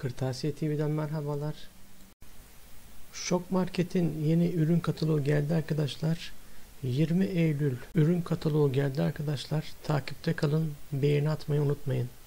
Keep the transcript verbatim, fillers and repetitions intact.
Kırtasiye T V'den merhabalar. Şok Market'in yeni ürün kataloğu geldi arkadaşlar. yirmi Eylül ürün kataloğu geldi arkadaşlar. Takipte kalın, beğeni atmayı unutmayın.